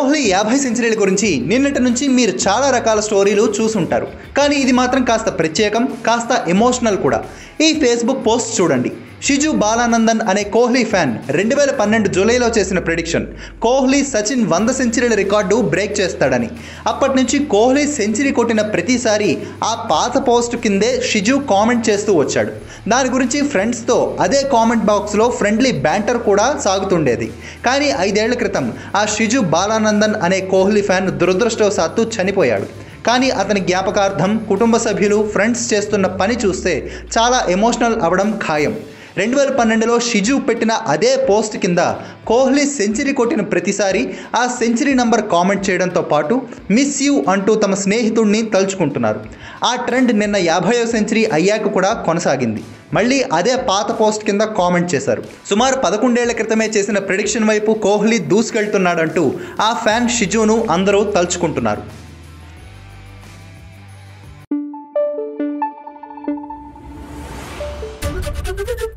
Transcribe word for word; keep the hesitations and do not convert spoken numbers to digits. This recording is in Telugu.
కోహ్లీ యాభై సెంచరీల గురించి నిన్నటి నుంచి మీరు చాలా రకాల స్టోరీలు చూసుంటారు. కానీ ఇది మాత్రం కాస్త ప్రత్యేకం, కాస్త ఎమోషనల్ కూడా. ఈ ఫేస్బుక్ పోస్ట్ చూడండి. షిజు బాలానందన్ అనే కోహ్లీ ఫ్యాన్ రెండు వేల పన్నెండు జూలైలో చేసిన ప్రెడిక్షన్ కోహ్లీ సచిన్ వంద సెంచరీల రికార్డు బ్రేక్ చేస్తాడని. అప్పటి నుంచి కోహ్లీ సెంచరీ కొట్టిన ప్రతిసారి ఆ పాత పోస్ట్ కిందే షిజు కామెంట్ చేస్తూ వచ్చాడు. దాని గురించి ఫ్రెండ్స్తో అదే కామెంట్ బాక్స్లో ఫ్రెండ్లీ బ్యాంటర్ కూడా సాగుతుండేది. కానీ ఐదేళ్ల క్రితం ఆ షిజు బాలానందన్ అనే కోహ్లీ ఫ్యాన్ దురదృష్టవశాత్తు చనిపోయాడు. కానీ అతని జ్ఞాపకార్థం కుటుంబ సభ్యులు, ఫ్రెండ్స్ చేస్తున్న పని చూస్తే చాలా ఎమోషనల్ అవ్వడం ఖాయం. రెండు వేల పన్నెండులో షిజు పెట్టిన అదే పోస్ట్ కింద కోహ్లీ సెంచరీ కొట్టిన ప్రతిసారి ఆ సెంచరీ నంబర్ కామెంట్ చేయడంతో పాటు మిస్ యూ అంటూ తమ స్నేహితుడిని తలుచుకుంటున్నారు. ఆ ట్రెండ్ నిన్న యాభైవ సెంచరీ అయ్యాక కూడా కొనసాగింది. మళ్ళీ అదే పాత పోస్ట్ కింద కామెంట్ చేశారు. సుమారు పదకొండేళ్ల క్రితమే చేసిన ప్రెడిక్షన్ వైపు కోహ్లీ దూసుకెళ్తున్నాడంటూ ఆ ఫ్యాన్ షిజును అందరూ తలుచుకుంటున్నారు. Thank you.